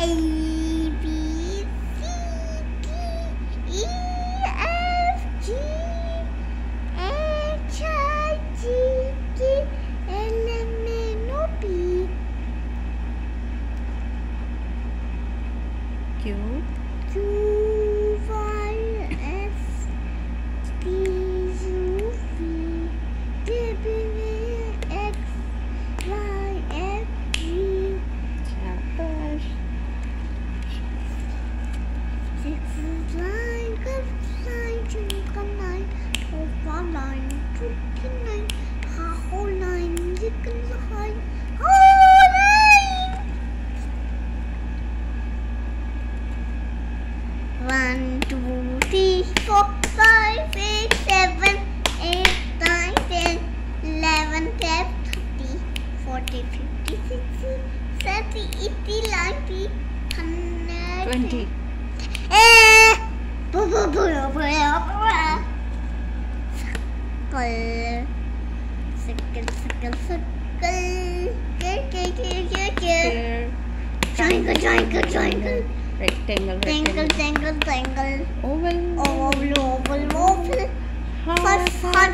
A B C D E F G H I J K L M N O P Q Q Y S T U V W X Y F G शाबाश 6 line, 9, 29, whole line, chickens high, whole line. 1, 2, 3, 4, 5, 6, 7, 8, 9, 10, 11, 12, 13, 14, 15, 16, 17, 18, 19, 100, 20 Triangle, rectangle tangle, oval oval, heart,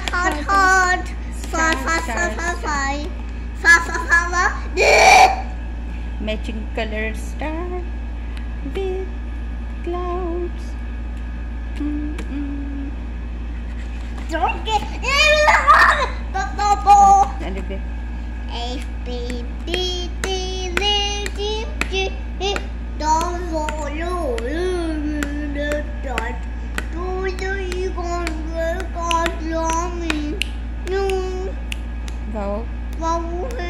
matching color star with clouds. don't get And a bit. A B D D Z G G H dot Wow.